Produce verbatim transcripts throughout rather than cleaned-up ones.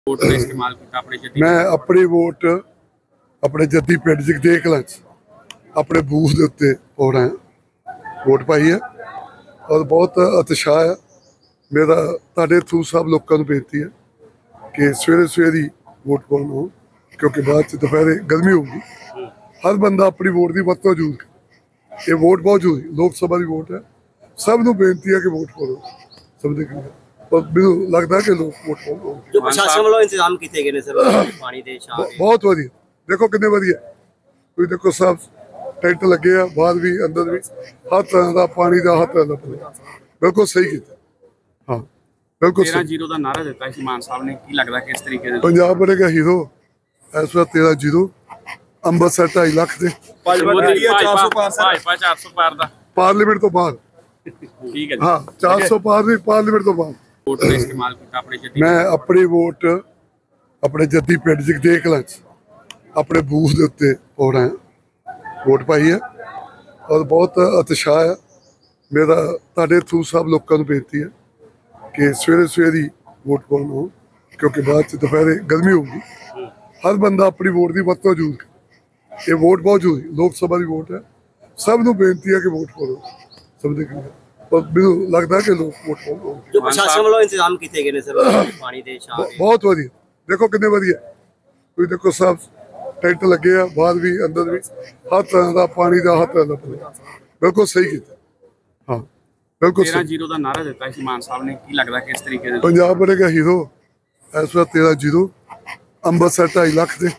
Vote का इस्तेमाल किया अपने जद्दी मैं अपनी वोट अपने जद्दी पिंड जगदेव कलां अपने बूथ के उत्ते हो रहा है वोट पाई है और बहुत उत्साह है मेरा तुहाडे थ्रू सब लोगों को बेनती है कि सवेरे सवेरे ही वोट पाउण हो क्योंकि बाद दोपहरे गर्मी होगी। हर बंदा अपनी वोट की वरतों जरूर करे। ये वोट बहुत जरूरी लोक सभा की वोट है, सब नूं बेनती है कि वोट पाओ समझे कि और मैनूं लगदा कि लोग वोट पाओ। जो प्रशासन वालों इंतजाम किए गए ने सर पानी दे छां दे बहुत वधिया देखो कितने वधिया कोई देखो सब टेंट लगे आ बाहर भी अंदर भी हर तरह का पानी का हर तरह का बिल्कुल सही किया। हाँ बिल्कुल तेरह जीरो का नारा दिता है मान साहब ने की लगता किस तरीके से पंजाब बनेगा हीरो इस बार तेरह जीरो अंबरसर ढाई लख दे पार्लीमेंट तो बाहर ठीक है। हाँ चार सौ पार भी पार्लीमेंट तो बाहर वोट का इस्तेमाल किया अपने जद्दी मैं अपनी वोट अपने जद्दी पिंड जगदेव कलां अपने बूथ के उत्ते हो रहा है वोट पाई है और बहुत उत्साह है मेरा तुहाडे थ्रू सब लोगों को बेनती है कि सवेरे सवेरे ही वोट पाउण हो क्योंकि बाद दोपहरे गर्मी होगी। हर बंदा अपनी वोट की वरतों जरूर करे। ये वोट बहुत जरूरी लोक सभा की वोट है, सब नूं बेनती है कि वोट पाओ समझे कि और मैनूं लगदा कि लोग वोट पाओ। जो प्रशासन वालों इंतजाम किए गए ने सर पानी दे छां दे बहुत वधिया देखो कितने वधिया कोई देखो सब टेंट लगे आ बाहर भी अंदर भी हर तरह का पानी का हर तरह का बिल्कुल सही किया। हाँ बिल्कुल तेरह जीरो का नारा दिता है मान साहब ने की लगता किस तरीके से पंजाब बनेगा हीरो इस बार तेरह जीरो अंबरसर ढाई लख दे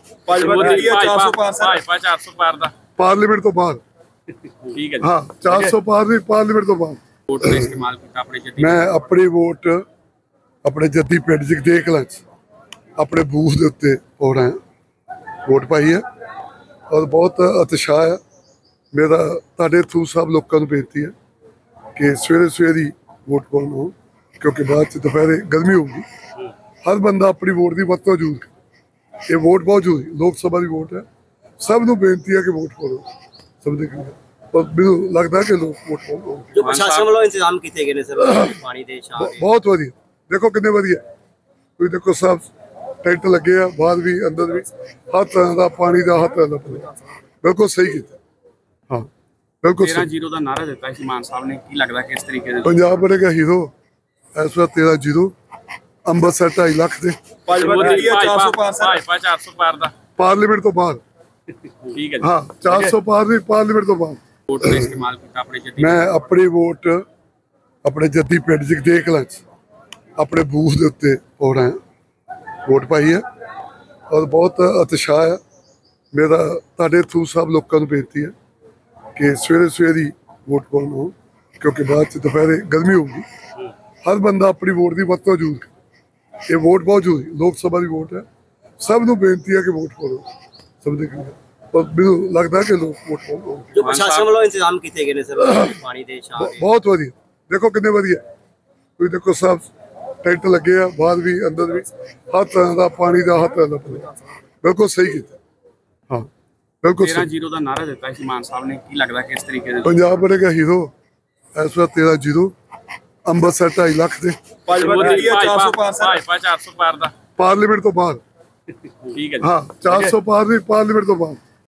चार सौ पार दा पार्लीमेंट तो बाहर ठीक है। हाँ चार सौ पार भी पार्लीमेंट तो बाहर वोट का इस्तेमाल किया अपने जद्दी मैं अपनी वोट अपने जद्दी पिंड जगदेव कलां अपने बूथ के उत्ते हो रहा है वोट पाई है और बहुत उत्साह है मेरा तुहाडे थ्रू सब लोगों को बेनती है कि सवेरे सवेरे ही वोट पाउण हो क्योंकि बाद दोपहरे गर्मी होगी। हर बंदा अपनी वोट की वरतों जरूर करे। ये वोट बहुत जरूरी लोक सभा की वोट है, सब नूं बेनती है कि वोट पाओ समझे कि और मैनूं लगदा कि लोग वोट पाओ। जो प्रशासन वालों इंतजाम किए गए ने सर पानी दे छां दे बहुत वधिया देखो कितने वधिया कोई देखो सब टेंट लगे आ बाहर भी अंदर भी हर तरह का पानी का हर तरह का बिल्कुल सही किया। हाँ बिल्कुल तेरह जीरो का नारा दिता है मान साहब ने की लगता किस तरीके से पंजाब बनेगा हीरो इस बार तेरह जीरो अंबरसर ढाई लख दे चार सौ पार दा पार्लीमेंट तो बाहर ठीक है। हाँ चार सौ पार भी पार्लीमेंट तो बाहर वोट का इस्तेमाल किया अपने जद्दी मैं अपनी वोट अपने जद्दी पिंड जगदेव कलां अपने बूथ के उत्ते हो रहा है वोट पाई है और बहुत उत्साह है मेरा तुहाडे थ्रू सब लोगों को बेनती है कि सवेरे सवेरे ही वोट पाउण हो क्योंकि बाद दोपहरे गर्मी होगी। हर बंदा अपनी वोट की वरतों जरूर करे। ये वोट बहुत जरूरी लोक सभा की वोट है, सब नूं बेनती है कि वोट पाओ समझे कि और मैनूं लगदा कि लोग वोट पाओ। जो प्रशासन वालों इंतजाम किए गए ने सर पानी दे छां दे बहुत वधिया देखो कितने वधिया कोई देखो सब टेंट लगे आ बाहर भी अंदर भी हर तरह का पानी का हर तरह का बिल्कुल सही किया। हाँ बिल्कुल तेरह जीरो का नारा दिता है मान साहब ने की लगता किस तरीके से पंजाब बनेगा हीरो इस बार तेरह जीरो अंबरसर ढाई लख दे चार सौ पार दा पार्लीमेंट तो बाहर ठीक है। हाँ चार सौ पार भी पार्लीमेंट तो बाहर